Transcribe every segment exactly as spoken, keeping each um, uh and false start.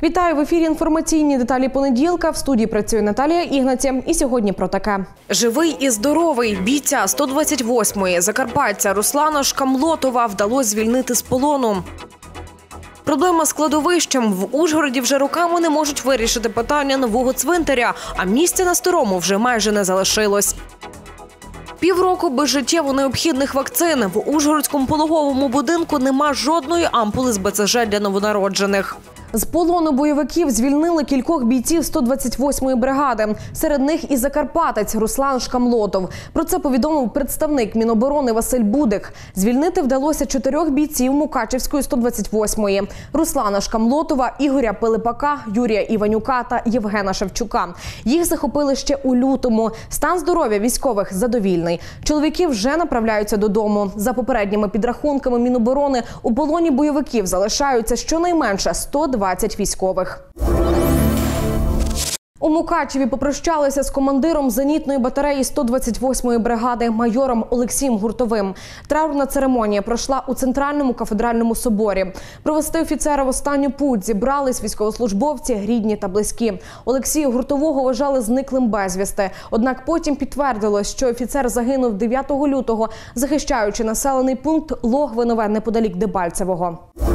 Вітаю! В ефірі інформаційні деталі понеділка. В студії працює Наталія Ігнаці. І сьогодні про таке. Живий і здоровий. Бійця сто двадцять восьмої закарпатця Руслана Шкамлотова вдалося звільнити з полону. Проблема з кладовищем. В Ужгороді вже роками не можуть вирішити питання нового цвинтаря, а місця на старому вже майже не залишилось. Півроку без життєво необхідних вакцин. В Ужгородському пологовому будинку нема жодної ампули з Б Це Ж для новонароджених. З полону бойовиків звільнили кількох бійців сто двадцять восьмої бригади. Серед них і закарпатець Руслан Шкамлотов. Про це повідомив представник Міноборони Василь Будик. Звільнити вдалося чотирьох бійців Мукачівської сто двадцять восьмої. Руслана Шкамлотова, Ігоря Пилипака, Юрія Іванюка та Євгена Шевчука. Їх захопили ще у лютому. Стан здоров'я військових задовільний. Чоловіки вже направляються додому. За попередніми підрахунками Міноборони, у полоні бойовиків залишаються щонайменше сто двадцять військових. У Мукачеві попрощалися з командиром зенітної батареї сто двадцять восьмої бригади майором Олексієм Гуртовим. Траурна церемонія пройшла у Центральному кафедральному соборі. Провести офіцера в останню путь зібрались військовослужбовці, рідні та близькі. Олексія Гуртового вважали зниклим безвісти. Однак потім підтвердилось, що офіцер загинув дев'ятого лютого, захищаючи населений пункт Логвинове неподалік Дебальцевого.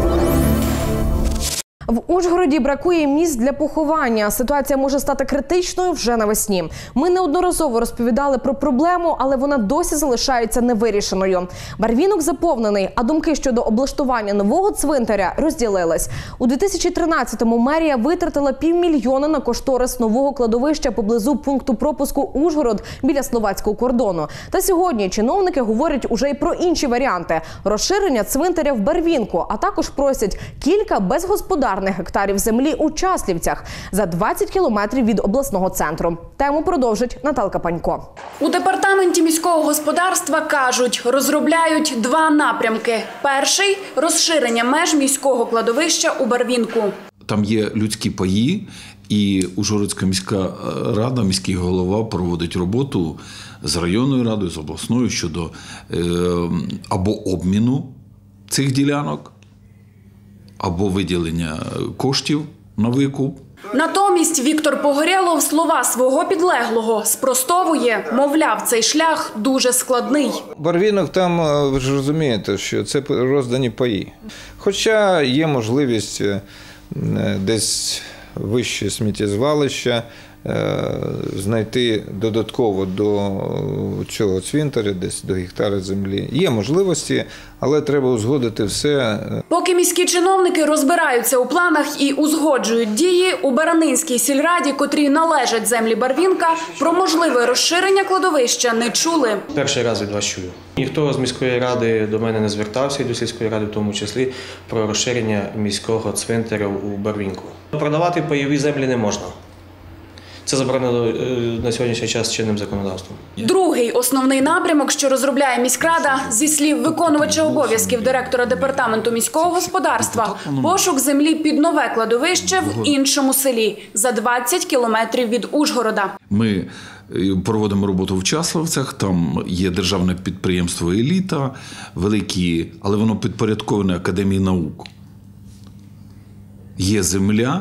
В Ужгороді бракує місць для поховання. Ситуація може стати критичною вже навесні. Ми неодноразово розповідали про проблему, але вона досі залишається невирішеною. Барвінок заповнений, а думки щодо облаштування нового цвинтаря розділились. У дві тисячі тринадцятому мерія витратила півмільйона на кошторис нового кладовища поблизу пункту пропуску Ужгород біля словацького кордону. Та сьогодні чиновники говорять уже й про інші варіанти – розширення цвинтаря в Барвінку, а також просять кілька безгосподарних гектарів землі у Часлівцях за двадцять кілометрів від обласного центру. Тему продовжить Наталка Панько. У департаменті міського господарства кажуть, розробляють два напрямки. Перший – розширення меж міського кладовища у Барвінку. Там є людські паї, і Ужгородська міська рада, міський голова проводить роботу з районною радою, з обласною щодо е, або обміну цих ділянок, або виділення коштів на викуп. Натомість Віктор Погорєлов слова свого підлеглого спростовує, мовляв, цей шлях дуже складний. Барвінок там, ви ж розумієте, що це роздані паї. Хоча є можливість десь вище сміттєзвалища знайти додатково до цього цвинтаря, десь до гектара землі. Є можливості, але треба узгодити все. Поки міські чиновники розбираються у планах і узгоджують дії, у Баранинській сільраді, котрій належать землі Барвінка, про можливе розширення кладовища не чули. Перший раз від вас чую. Ніхто з міської ради до мене не звертався, і до сільської ради в тому числі, про розширення міського цвинтаря у Барвінку. Продавати пайові землі не можна. Це заборонено на сьогоднішній час чинним законодавством. Другий основний напрямок, що розробляє міськрада, зі слів виконувача обов'язків директора департаменту міського господарства, пошук землі під нове кладовище в іншому селі, за двадцять кілометрів від Ужгорода. Ми проводимо роботу в Часлівцях, там є державне підприємство «Еліта», великі, але воно підпорядковане Академії наук. Є земля.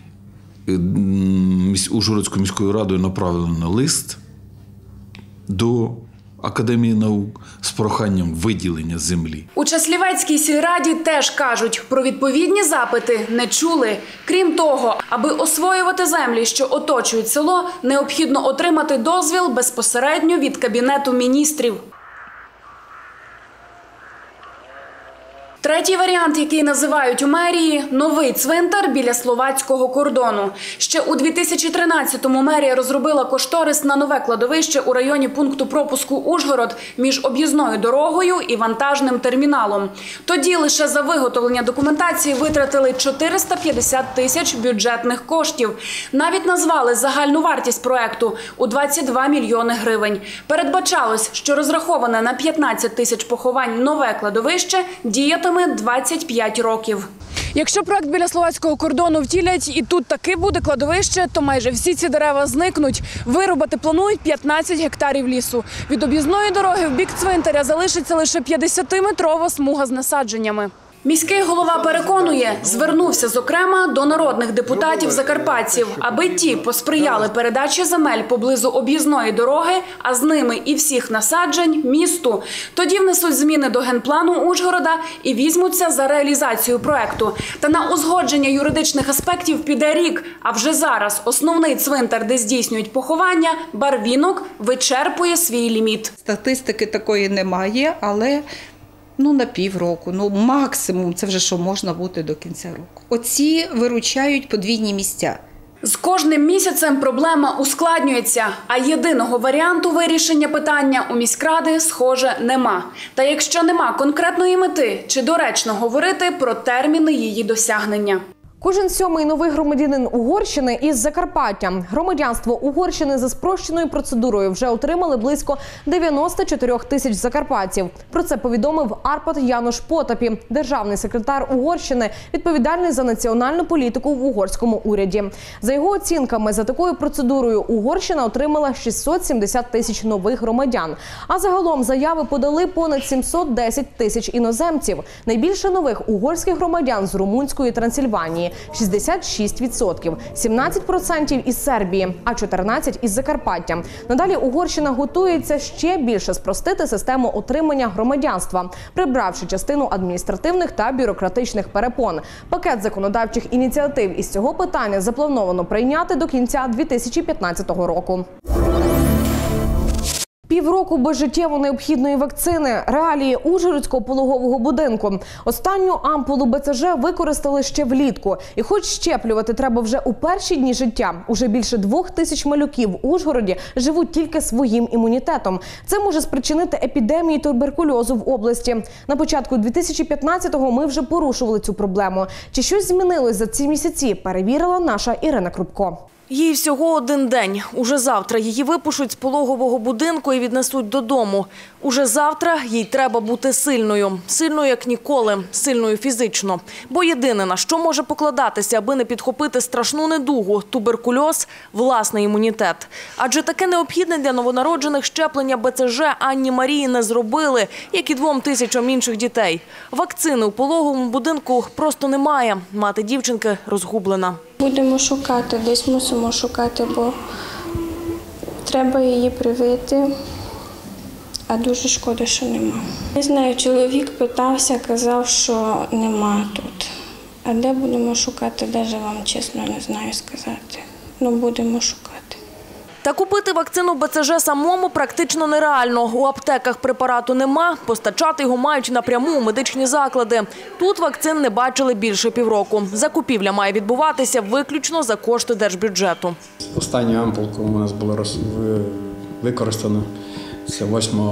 Ужгородською міською радою направлено лист до Академії наук з проханням виділення землі. У Часлівецькій сільраді теж кажуть, про відповідні запити не чули. Крім того, аби освоювати землі, що оточують село, необхідно отримати дозвіл безпосередньо від Кабінету міністрів. Третій варіант, який називають у мерії – новий цвинтар біля словацького кордону. Ще у дві тисячі тринадцятому мерія розробила кошторис на нове кладовище у районі пункту пропуску Ужгород між об'їзною дорогою і вантажним терміналом. Тоді лише за виготовлення документації витратили чотириста п'ятдесят тисяч бюджетних коштів. Навіть назвали загальну вартість проекту у двадцять два мільйони гривень. Передбачалось, що розраховане на п'ятнадцять тисяч поховань нове кладовище діятиме двадцять п'ять років. Якщо проект біля словацького кордону втілять і тут таки буде кладовище, то майже всі ці дерева зникнуть. Вирубати планують п'ятнадцять гектарів лісу. Від об'їзної дороги в бік цвинтаря залишиться лише п'ятдесятиметрова смуга з насадженнями. Міський голова переконує, звернувся, зокрема, до народних депутатів-закарпатців, аби ті посприяли передачі земель поблизу об'їзної дороги, а з ними і всіх насаджень, місту. Тоді внесуть зміни до генплану Ужгорода і візьмуться за реалізацію проекту. Та на узгодження юридичних аспектів піде рік, а вже зараз основний цвинтар, де здійснюють поховання, Барвінок, вичерпує свій ліміт. Статистики такої немає, але ну, на півроку, ну максимум, це вже що можна бути до кінця року. Оці виручають подвійні місця. З кожним місяцем проблема ускладнюється, а єдиного варіанту вирішення питання у міськради, схоже, нема. Та якщо нема конкретної мети, чи доречно говорити про терміни її досягнення? Кожен сьомий новий громадянин Угорщини із Закарпаття. Громадянство Угорщини за спрощеною процедурою вже отримали близько дев'яносто чотири тисяч закарпатців. Про це повідомив Арпад Януш Потапі, державний секретар Угорщини, відповідальний за національну політику в угорському уряді. За його оцінками, за такою процедурою Угорщина отримала шістсот сімдесят тисяч нових громадян. А загалом заяви подали понад сімсот десять тисяч іноземців. Найбільше нових угорських громадян з Румунської Трансильванії – шістдесят шість відсотків, сімнадцять відсотків із Сербії, а чотирнадцять відсотків із Закарпаття. Надалі Угорщина готується ще більше спростити систему отримання громадянства, прибравши частину адміністративних та бюрократичних перепон. Пакет законодавчих ініціатив із цього питання заплановано прийняти до кінця дві тисячі п'ятнадцятого року. Півроку без життєво необхідної вакцини. Реалії Ужгородського пологового будинку. Останню ампулу Б Ц Ж використали ще влітку. І хоч щеплювати треба вже у перші дні життя, уже більше двох тисяч малюків в Ужгороді живуть тільки своїм імунітетом. Це може спричинити епідемію туберкульозу в області. На початку дві тисячі п'ятнадцятого ми вже порушували цю проблему. Чи щось змінилось за ці місяці, перевірила наша Ірина Крупко. Їй всього один день. Уже завтра її випишуть з пологового будинку і віднесуть додому. Уже завтра їй треба бути сильною. Сильною, як ніколи. Сильною фізично. Бо єдине, на що може покладатися, аби не підхопити страшну недугу – туберкульоз – власний імунітет. Адже таке необхідне для новонароджених щеплення Б Ц Ж Анні Марії не зробили, як і двом тисячам інших дітей. Вакцини у пологовому будинку просто немає. Мати дівчинки розгублена. Будемо шукати, десь мусимо шукати, бо треба її привити, а дуже шкода, що нема. Не знаю, чоловік питався, казав, що нема тут. А де будемо шукати, навіть вам чесно не знаю сказати. Ну, будемо шукати. Та купити вакцину Б Ц Ж самому практично нереально. У аптеках препарату нема, постачати його мають напряму у медичні заклади. Тут вакцин не бачили більше півроку. Закупівля має відбуватися виключно за кошти держбюджету. Останню ампулку у нас було використано це восьмого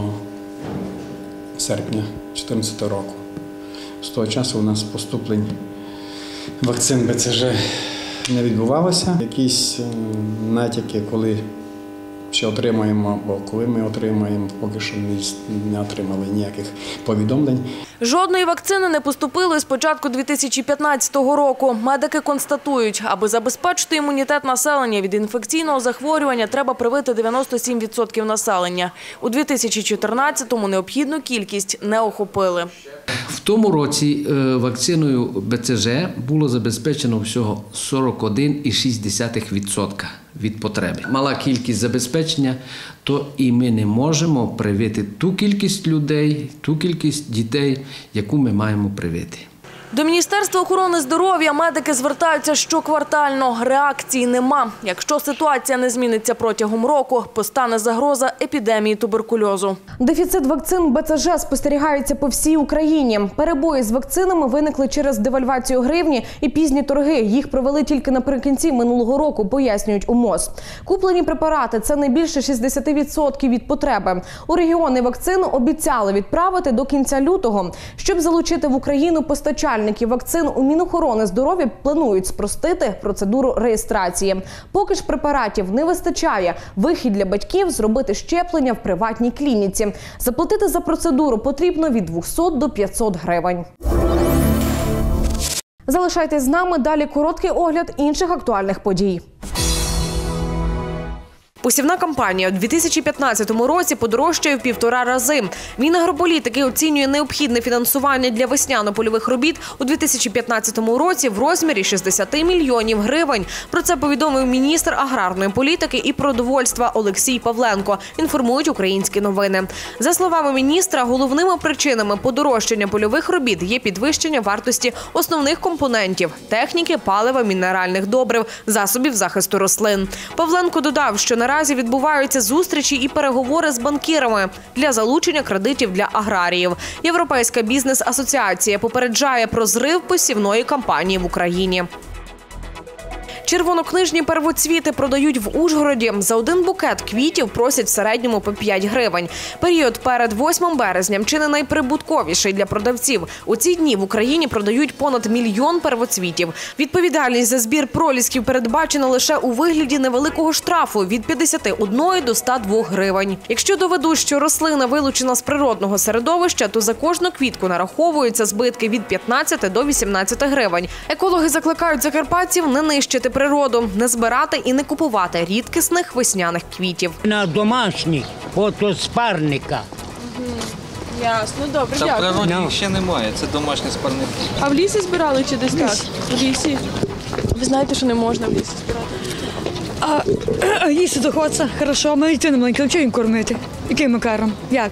серпня дві тисячі чотирнадцятого року. З того часу у нас поступлень вакцин Б Ц Ж не відбувалося. Якісь натяки, коли ще отримаємо, або коли ми отримаємо, поки що не отримали ніяких повідомлень. Жодної вакцини не поступило із початку дві тисячі п'ятнадцятого року. Медики констатують, аби забезпечити імунітет населення від інфекційного захворювання, треба привити дев'яносто сім відсотків населення. У дві тисячі чотирнадцятому необхідну кількість не охопили. В тому році вакциною Б Ц Ж було забезпечено всього сорок один цілих шість десятих відсотка від потреби. Мала кількість забезпечення, то і ми не можемо привити ту кількість людей, ту кількість дітей, яку ми маємо привити. До Міністерства охорони здоров'я медики звертаються щоквартально. Реакції нема. Якщо ситуація не зміниться протягом року, постане загроза епідемії туберкульозу. Дефіцит вакцин Б Ц Ж спостерігається по всій Україні. Перебої з вакцинами виникли через девальвацію гривні і пізні торги. Їх провели тільки наприкінці минулого року, пояснюють у МОЗ. Куплені препарати – це не більше шістдесят відсотків від потреби. У регіони вакцину обіцяли відправити до кінця лютого. Щоб залучити в Україну постачальників вакцин, у Мінохорони здоров'я планують спростити процедуру реєстрації. Поки ж препаратів не вистачає, вихід для батьків – зробити щеплення в приватній клініці. Заплатити за процедуру потрібно від двохсот до п'ятсот гривень. Залишайтесь з нами, далі короткий огляд інших актуальних подій. Посівна кампанія у дві тисячі п'ятнадцятому році подорожчає в півтора рази. Мінагрополітики оцінює необхідне фінансування для весняно-польових робіт у дві тисячі п'ятнадцятому році в розмірі шістдесят мільйонів гривень. Про це повідомив міністр аграрної політики і продовольства Олексій Павленко, інформують українські новини. За словами міністра, головними причинами подорожчання польових робіт є підвищення вартості основних компонентів – техніки, палива, мінеральних добрив, засобів захисту рослин. Павленко додав, що наразі відбуваються зустрічі і переговори з банкірами для залучення кредитів для аграріїв. Європейська бізнес-асоціація попереджає про зрив посівної кампанії в Україні. Червонокнижні первоцвіти продають в Ужгороді. За один букет квітів просять в середньому по п'ять гривень. Період перед восьмим березням чи не найприбутковіший для продавців. У ці дні в Україні продають понад мільйон первоцвітів. Відповідальність за збір пролісків передбачена лише у вигляді невеликого штрафу від п'ятдесят однієї до ста двох гривень. Якщо доведуть, що рослина вилучена з природного середовища, то за кожну квітку нараховуються збитки від п'ятнадцяти до вісімнадцяти гривень. Екологи закликають закарпатців не нищити природу, не збирати і не купувати рідкісних весняних квітів. На домашніх фотоспарника. Ясно, добре, Та в дякую. природі їх ще немає, це домашні спарники. А в лісі збирали чи десь так? В лісі. Ви знаєте, що не можна в лісі збирати? А їсти то хочеться, хорошо, а ми дитину маленьку, чого їм кормити? Яким макаром? Як?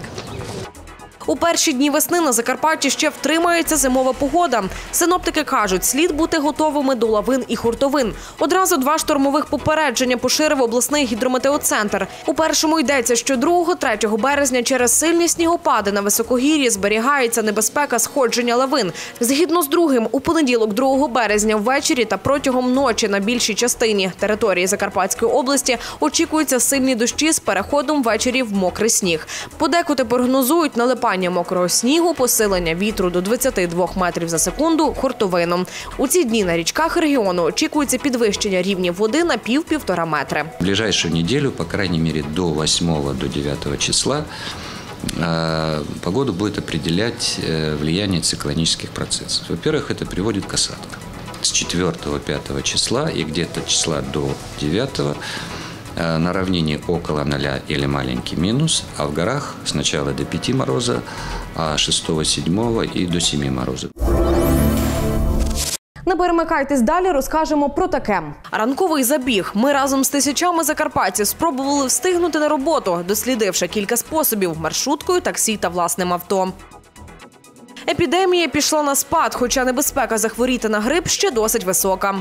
У перші дні весни на Закарпатті ще втримається зимова погода. Синоптики кажуть, слід бути готовими до лавин і хуртовин. Одразу два штормових попередження поширив обласний гідрометеоцентр. У першому йдеться, що другого-третього березня через сильні снігопади на високогір'ї зберігається небезпека сходження лавин. Згідно з другим, у понеділок другого березня ввечері та протягом ночі на більшій частині території Закарпатської області очікуються сильні дощі з переходом ввечері в мокрий сніг. Подекуди прогнозують налипання мокрого снігу, посилення вітру до двадцяти двох метрів за секунду, хуртовину. У ці дні на річках регіону очікується підвищення рівнів води на пів-півтора метри. В ближайшую неделю, по крайней мере до восьмого, до девятого числа, погоду будет определять влияние циклонических процессов. Во-первых, это приводит к осадкам. С четвёртого-пятого числа и где-то числа до девятого на равнине около ноля или маленький минус, а в горах сначала до пяти мороза, а шестого-седьмого и до семи мороза. Не перемикайтесь, далі розкажемо про таке. Ранковий забіг. Ми разом з тисячами закарпатців спробували встигнути на роботу, дослідивши кілька способів – маршруткою, таксі та власним авто. Епідемія пішла на спад, хоча небезпека захворіти на грип ще досить висока.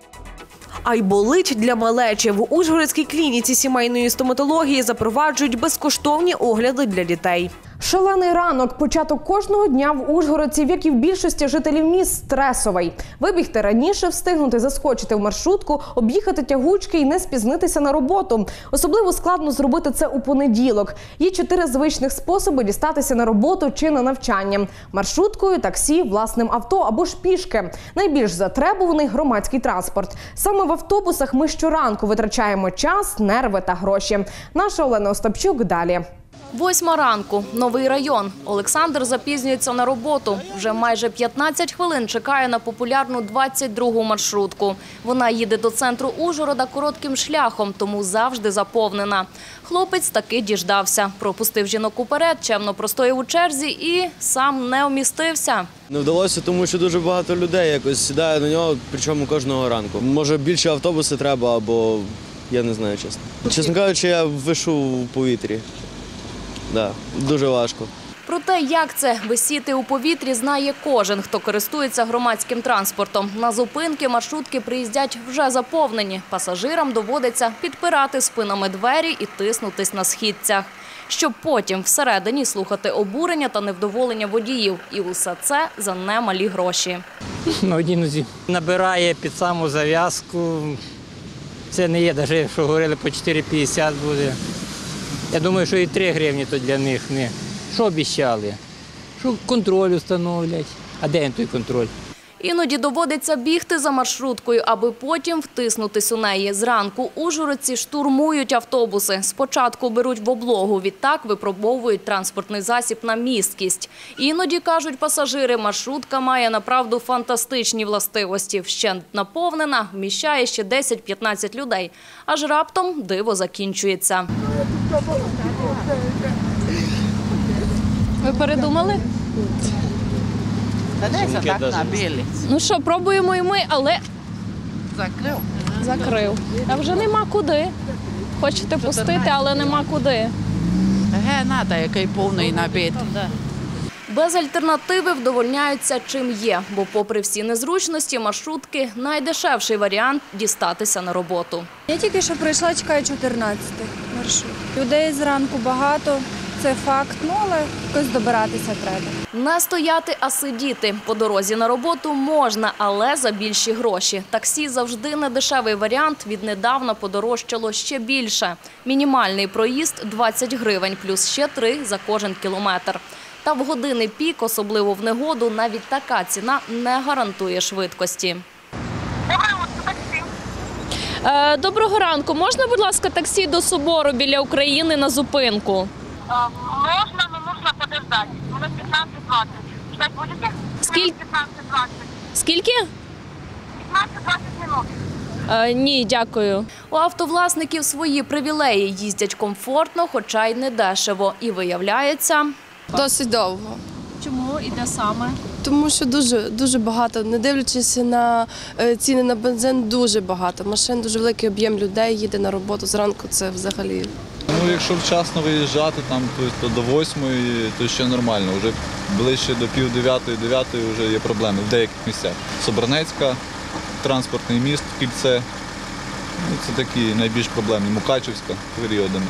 А й болить для малечі. В Ужгородській клініці сімейної стоматології запроваджують безкоштовні огляди для дітей. Шалений ранок. Початок кожного дня в Ужгородці, як і в більшості жителів міст, стресовий. Вибігти раніше, встигнути заскочити в маршрутку, об'їхати тягучки і не спізнитися на роботу. Особливо складно зробити це у понеділок. Є чотири звичних способи дістатися на роботу чи на навчання. Маршруткою, таксі, власним авто або ж пішки. Найбільш затребуваний громадський транспорт. Саме в автобусах ми щоранку витрачаємо час, нерви та гроші. Наша Олена Остапчук далі. Восьма ранку. Новий район. Олександр запізнюється на роботу. Вже майже п'ятнадцять хвилин чекає на популярну двадцять другу маршрутку. Вона їде до центру Ужгорода коротким шляхом, тому завжди заповнена. Хлопець таки діждався. Пропустив жінок уперед, чемно простояв у черзі і сам не вмістився. Не вдалося, тому що дуже багато людей якось сідає на нього, причому кожного ранку. Може більше автобуси треба, або я не знаю, чесно. Чесно кажучи, я вишу в повітрі. Да, дуже важко. Про те, як це – висіти у повітрі, знає кожен, хто користується громадським транспортом. На зупинки маршрутки приїздять вже заповнені. Пасажирам доводиться підпирати спинами двері і тиснутись на східцях, щоб потім всередині слухати обурення та невдоволення водіїв. І усе це за немалі гроші. На одній нозі. Набирає під саму зав'язку. Це не є, навіть якщо говорили, по чотири п'ятдесят буде. Я думаю, що і три гривні то для них не. Що обіцяли? Що контроль встановлять. А де той контроль? Іноді доводиться бігти за маршруткою, аби потім втиснутись у неї. Зранку ужгородці штурмують автобуси. Спочатку беруть в облогу, відтак випробовують транспортний засіб на місткість. Іноді, кажуть пасажири, маршрутка має направду фантастичні властивості. Вщент наповнена, вміщає ще десять-п'ятнадцять людей. Аж раптом диво закінчується. Ви передумали? Ну що, пробуємо і ми, але... Закрив. Закрив. А вже нема куди. Хочете пустити, але нема куди. Ге, надо, який повний набит. Без альтернативи вдовольняються чим є, бо попри всі незручності маршрутки – найдешевший варіант дістатися на роботу. Я тільки що прийшла, чекаю чотирнадцятий маршрут. Людей зранку багато, це факт, ну але якось добиратися треба. Не стояти, а сидіти. По дорозі на роботу можна, але за більші гроші. Таксі завжди недешевий варіант, віднедавна подорожчало ще більше. Мінімальний проїзд – двадцять гривень, плюс ще три за кожен кілометр. Та в години пік, особливо в негоду, навіть така ціна не гарантує швидкості. Доброго ранку. Можна, будь ласка, таксі до собору біля України на зупинку? Можна, але можна подождати. Воно п'ятнадцять двадцять. Ждать будете? Скільки? п'ятнадцять двадцять. Скільки? п'ятнадцять-двадцять минут. Е, ні, дякую. У автовласників свої привілеї. Їздять комфортно, хоча й не дешево. І виявляється... Досить довго. Чому і де саме? Тому що дуже, дуже багато, не дивлячись на ціни на бензин, дуже багато машин, дуже великий об'єм людей їде на роботу зранку, це взагалі. Ну, якщо вчасно виїжджати, там, то до восьмої, то ще нормально. Вже ближче до пів дев'ятої, дев'ятої вже є проблеми в деяких місцях. Собранецька, транспортний міст, Кільце, ну, це такі найбільш проблемні, Мукачівська періодами.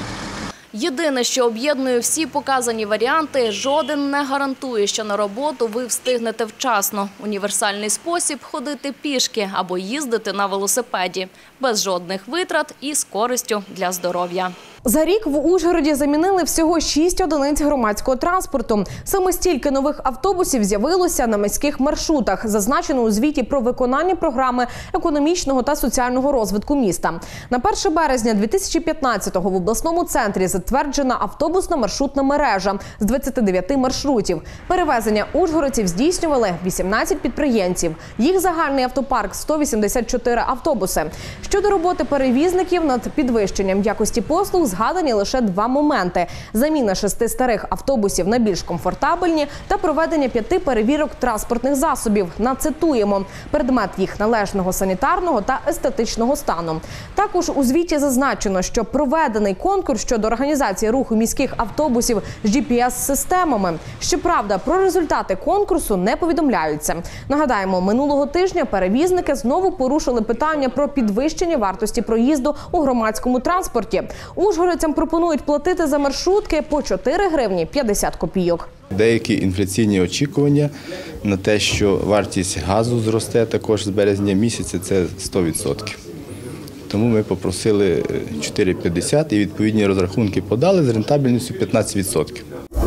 Єдине, що об'єднує всі показані варіанти, жоден не гарантує, що на роботу ви встигнете вчасно. Універсальний спосіб – ходити пішки або їздити на велосипеді. Без жодних витрат і з користю для здоров'я. За рік в Ужгороді замінили всього шість одиниць громадського транспорту. Саме стільки нових автобусів з'явилося на міських маршрутах, зазначено у звіті про виконання програми економічного та соціального розвитку міста. На перше березня дві тисячі п'ятнадцятого в обласному центрі затверджена автобусна маршрутна мережа з двадцяти дев'яти маршрутів. Перевезення ужгородців здійснювали вісімнадцять підприємців. Їх загальний автопарк – сто вісімдесят чотири автобуси. Щодо роботи перевізників над підвищенням якості послуг згадані лише два моменти – заміна шести старих автобусів на більш комфортабельні та проведення п'яти перевірок транспортних засобів. Нацитуємо – предмет їх належного санітарного та естетичного стану. Також у звіті зазначено, що проведений конкурс щодо організації руху міських автобусів з джі пі ес-системами. Щоправда, про результати конкурсу не повідомляються. Нагадаємо, минулого тижня перевізники знову порушили питання про підвищення вартості проїзду у громадському транспорті. Ужгородцям пропонують платити за маршрутки по чотири гривні п'ятдесят копійок. Деякі інфляційні очікування на те, що вартість газу зросте також з березня місяця, це сто відсотків. Тому ми попросили чотири п'ятдесят і відповідні розрахунки подали з рентабельністю п'ятнадцять відсотків.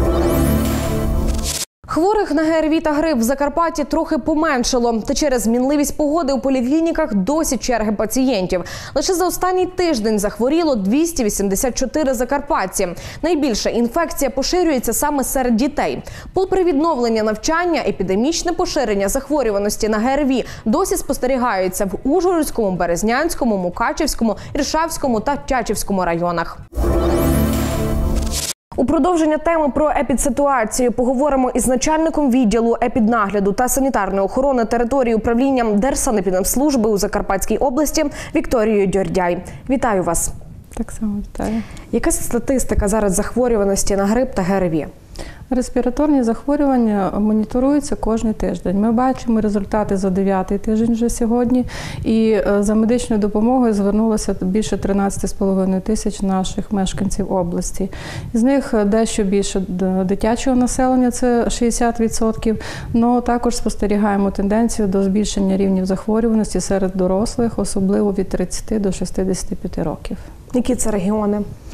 Хворих на ге ер ві та грип в Закарпатті трохи поменшало. Та через мінливість погоди у поліклініках досі черги пацієнтів. Лише за останній тиждень захворіло двісті вісімдесят чотири закарпатці. Найбільше інфекція поширюється саме серед дітей. Попри відновлення навчання, епідемічне поширення захворюваності на ге ер ві досі спостерігається в Ужгородському, Березнянському, Мукачівському, Іршавському та Тячівському районах. У продовження теми про епідситуацію поговоримо із начальником відділу епіднагляду та санітарної охорони території управління Держсанепідемслужби у Закарпатській області Вікторією Дьордяй. Вітаю вас. Так само вітаю. Яка статистика зараз захворюваності на грип та ге ер ві? Респіраторні захворювання моніторуються кожен тиждень. Ми бачимо результати за дев'ятий тиждень вже сьогодні. І за медичною допомогою звернулося більше тринадцять з половиною тисяч наших мешканців області. З них дещо більше дитячого населення, це шістдесят відсотків. Але також спостерігаємо тенденцію до збільшення рівнів захворюваності серед дорослих, особливо від тридцяти до шістдесяти п'яти років. Які це регіони?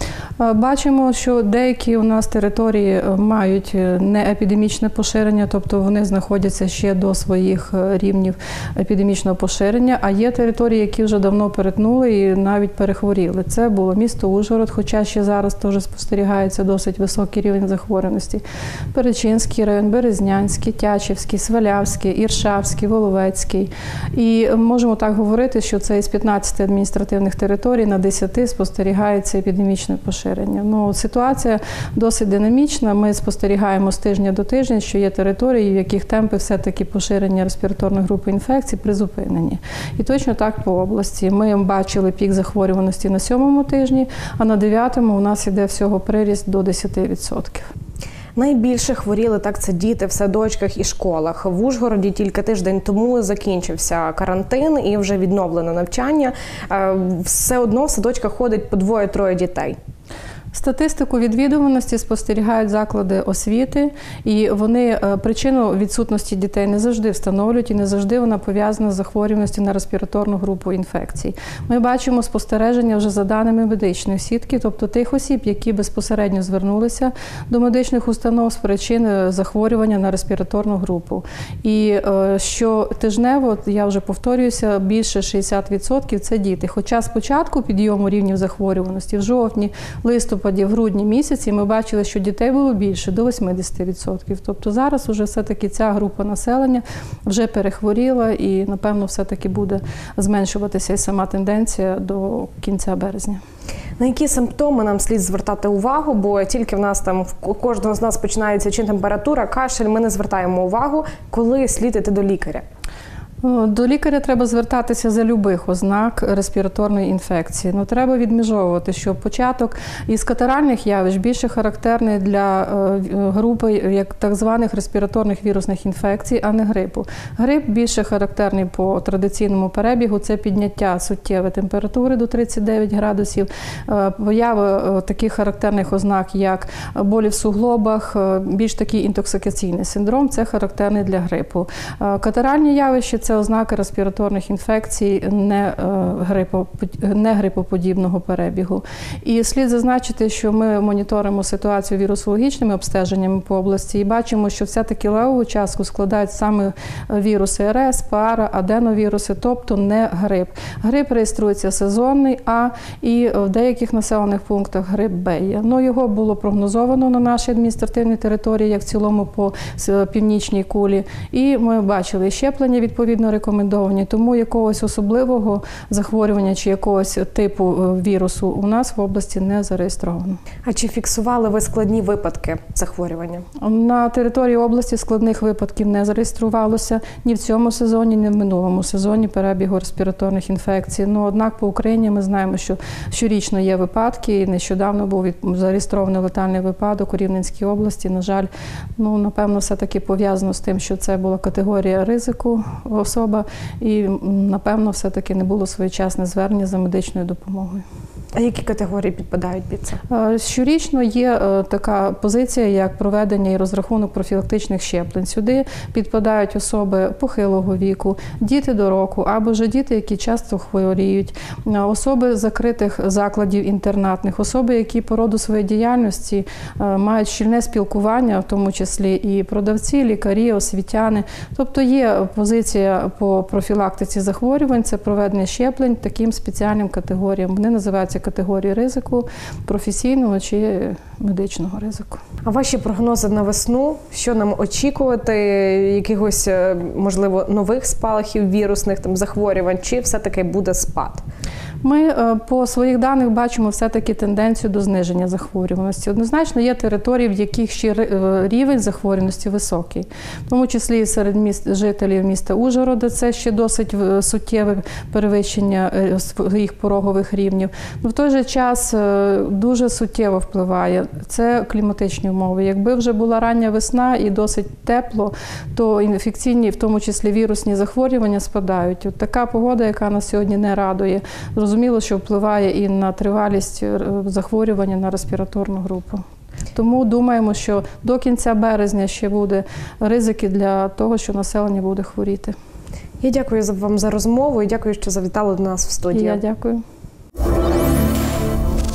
Бачимо, що деякі у нас території мають неепідемічне поширення, тобто вони знаходяться ще до своїх рівнів епідемічного поширення, а є території, які вже давно перетнули і навіть перехворіли. Це було місто Ужгород, хоча ще зараз теж спостерігається досить високий рівень захворюваності. Перечинський район, Березнянський, Тячівський, Свалявський, Іршавський, Воловецький. І можемо так говорити, що це із п'ятнадцяти адміністративних територій на десяти спостерігається епідемічне поширення. Ну, ситуація досить динамічна. Ми спостерігаємо з тижня до тижня, що є території, в яких темпи все-таки поширення респіраторної групи інфекцій призупинені. І точно так по області. Ми бачили пік захворюваності на сьомому тижні, а на дев'ятому у нас йде всього приріст до десяти відсотків. Найбільше хворіли так це діти в садочках і школах. В Ужгороді тільки тиждень тому закінчився карантин і вже відновлено навчання. Все одно в садочках ходить по двоє-троє дітей. Статистику відвідуваності спостерігають заклади освіти, і вони причину відсутності дітей не завжди встановлюють, і не завжди вона пов'язана з захворюваністю на респіраторну групу інфекцій. Ми бачимо спостереження вже за даними медичної сітки, тобто тих осіб, які безпосередньо звернулися до медичних установ з причини захворювання на респіраторну групу. І щотижнево, я вже повторююся, більше шістдесят відсотків це діти. Хоча спочатку підйому рівнів захворюваності в жовтні, листопаді, в грудні місяці ми бачили, що дітей було більше, до вісімдесят відсотків. Тобто зараз вже все-таки ця група населення вже перехворіла і, напевно, все-таки буде зменшуватися і сама тенденція до кінця березня. На які симптоми нам слід звертати увагу, бо тільки в нас там, у кожного з нас починається чи температура, кашель, ми не звертаємо увагу, коли слід іти до лікаря? До лікаря треба звертатися за любих ознак респіраторної інфекції. Ну, треба відмежовувати, що початок із катаральних явищ більше характерний для групи як так званих респіраторних вірусних інфекцій, а не грипу. Грип більше характерний по традиційному перебігу – це підняття суттєвої температури до тридцяти дев'яти градусів, поява таких характерних ознак, як болі в суглобах, більш такий інтоксикаційний синдром – це характерний для грипу. Катаральні явища – це ознаки респіраторних інфекцій не, грипо, не грипоподібного перебігу. І слід зазначити, що ми моніторимо ситуацію вірусологічними обстеженнями по області і бачимо, що все-таки левову частку складають саме віруси РС, пара, аденовіруси, тобто не грип. Грип реєструється сезонний, а і в деяких населених пунктах грип Б є. Ну, його було прогнозовано на нашій адміністративній території, як в цілому по північній кулі. І ми бачили щеплення відповідно рекомендовані, тому якогось особливого захворювання чи якогось типу вірусу у нас в області не зареєстровано. А чи фіксували ви складні випадки захворювання? На території області складних випадків не зареєструвалося ні в цьому сезоні, ні в минулому сезоні перебігу респіраторних інфекцій. Ну, однак по Україні ми знаємо, що щорічно є випадки, і нещодавно був зареєстрований летальний випадок у Рівненській області. На жаль, ну, напевно, все-таки пов'язано з тим, що це була категорія ризику особа, і, напевно, все-таки не було своєчасне звернення за медичною допомогою. А які категорії підпадають під це? Щорічно є така позиція, як проведення і розрахунок профілактичних щеплень. Сюди підпадають особи похилого віку, діти до року, або ж діти, які часто хворіють, особи закритих закладів інтернатних, особи, які по роду своєї діяльності мають щільне спілкування, в тому числі і продавці, лікарі, освітяни. Тобто є позиція по профілактиці захворювань, це проведення щеплень таким спеціальним категоріям. Вони називаються категорії ризику, професійного чи медичного ризику. А ваші прогнози на весну? Що нам очікувати? Якихось, можливо, нових спалахів вірусних там захворювань? Чи все-таки буде спад? Ми по своїх даних бачимо все-таки тенденцію до зниження захворюваності. Однозначно є території, в яких ще рівень захворюваності високий. В тому числі і серед міст, жителів міста Ужгорода це ще досить суттєве перевищення своїх порогових рівнів. Но в той же час дуже суттєво впливає це кліматичні умови. Якби вже була рання весна і досить тепло, то інфекційні, в тому числі вірусні захворювання спадають. От така погода, яка нас сьогодні не радує, зрозуміло, що впливає і на тривалість захворювання на респіраторну групу. Тому думаємо, що до кінця березня ще буде ризики для того, що населення буде хворіти. Я дякую вам за розмову і дякую, що завітали до нас в студію. І я дякую.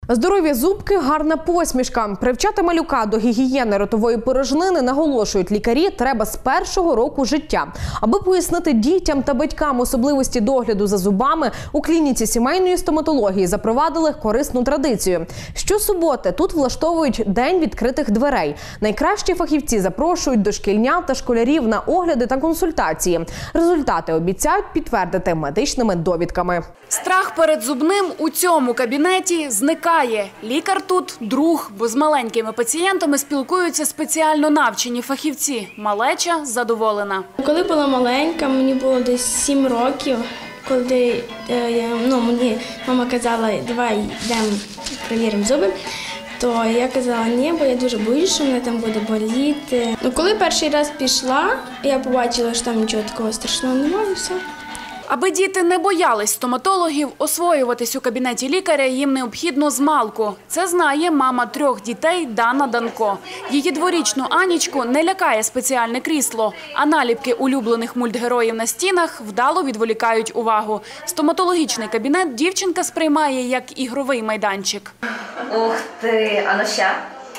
Здорові зубки – гарна посмішка. Привчати малюка до гігієни ротової порожнини, наголошують лікарі, треба з першого року життя. Аби пояснити дітям та батькам особливості догляду за зубами, у клініці сімейної стоматології запровадили корисну традицію. Щосуботи тут влаштовують День відкритих дверей. Найкращі фахівці запрошують дошкільнят та школярів на огляди та консультації. Результати обіцяють підтвердити медичними довідками. Страх перед зубним у цьому кабінеті зникає. Лікар тут – друг, бо з маленькими пацієнтами спілкуються спеціально навчені фахівці. Малеча задоволена. Коли була маленька, мені було десь сім років, коли е, ну, мені мама казала, давай йдемо перевіримо зуби, то я казала, ні, бо я дуже боюсь, що мене там буде боліти. Ну, коли перший раз пішла, я побачила, що там нічого такого страшного немає і все. Аби діти не боялись стоматологів, освоюватись у кабінеті лікаря їм необхідно змалку. Це знає мама трьох дітей Дана Данко. Її дворічну Анічку не лякає спеціальне крісло, а наліпки улюблених мультгероїв на стінах вдало відволікають увагу. Стоматологічний кабінет дівчинка сприймає як ігровий майданчик. Ух ти, а ну ще?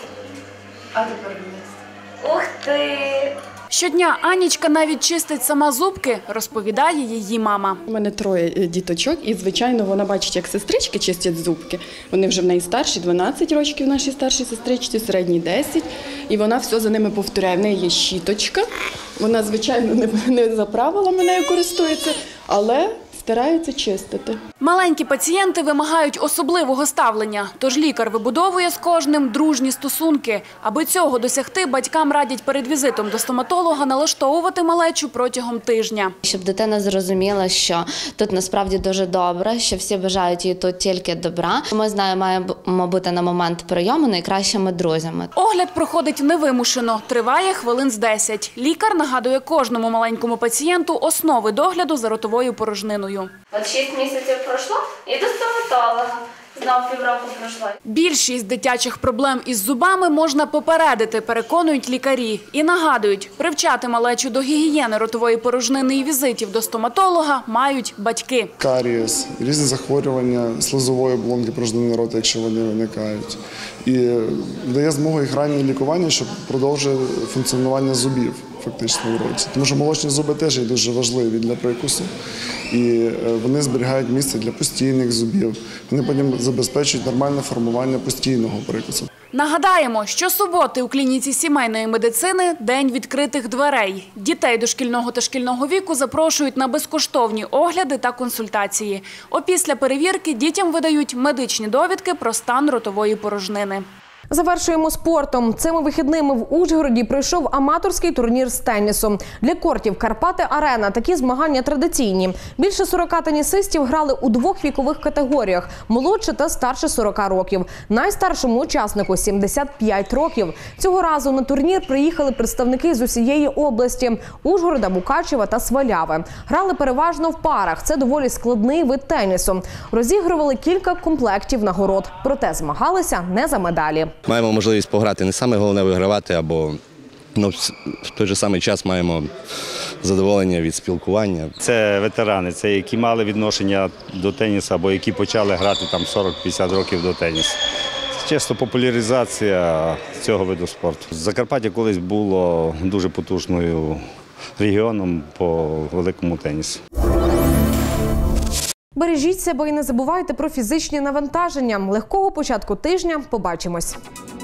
А тепер вниз. Ух ти! Щодня Анічка навіть чистить сама зубки, розповідає її мама. У мене троє діточок і, звичайно, вона бачить, як сестрички чистять зубки. Вони вже в неї старші, дванадцять років нашій старшій сестричці, середній десять. І вона все за ними повторяє. В неї є щіточка. Вона, звичайно, не, не за правилами нею користується, але старається чистити. Маленькі пацієнти вимагають особливого ставлення, тож лікар вибудовує з кожним дружні стосунки. Аби цього досягти, батькам радять перед візитом до стоматолога налаштовувати малечу протягом тижня. Щоб дитина зрозуміла, що тут насправді дуже добре, що всі бажають їй тут тільки добра. Ми знаємо, маємо бути на момент прийому найкращими друзями. Огляд проходить невимушено, триває хвилин з десять. Лікар нагадує кожному маленькому пацієнту основи догляду за ротовою порожниною. От шість місяців пройшло і до стоматолога. Знов півроку пройшло. Більшість дитячих проблем із зубами можна попередити, переконують лікарі. І нагадують, привчати малечу до гігієни ротової порожнини і візитів до стоматолога мають батьки. Карієс, різні захворювання слизової оболонки порожнини рота, якщо вони виникають. І дає змогу їх раннє лікування, щоб продовжує функціонування зубів фактично в роті. Тому що молочні зуби теж є дуже важливі для прикусу. І вони зберігають місце для постійних зубів. Вони потім забезпечують нормальне формування постійного прикусу. Нагадаємо, що суботи у клініці сімейної медицини – День відкритих дверей. Дітей дошкільного та шкільного віку запрошують на безкоштовні огляди та консультації. Опісля перевірки дітям видають медичні довідки про стан ротової порожнини. Завершуємо спортом. Цими вихідними в Ужгороді пройшов аматорський турнір з тенісу. Для кортів «Карпати-Арена» такі змагання традиційні. Більше сорока тенісистів грали у двох вікових категоріях – молодше та старше сорока років. Найстаршому учаснику – сімдесят п'ять років. Цього разу на турнір приїхали представники з усієї області – Ужгорода, Мукачева та Сваляви. Грали переважно в парах. Це доволі складний вид тенісу. Розігрували кілька комплектів нагород. Проте змагалися не за медалі. Маємо можливість пограти, не саме головне вигравати, або ну, в той же самий час маємо задоволення від спілкування. Це ветерани, це які мали відношення до тенісу, або які почали грати там сорок-п'ятдесят років до тенісу. Це чисто популяризація цього виду спорту. Закарпаття колись було дуже потужною регіоном по великому тенісу. Бережіть себе і не забувайте про фізичні навантаження. Легкого початку тижня. Побачимось.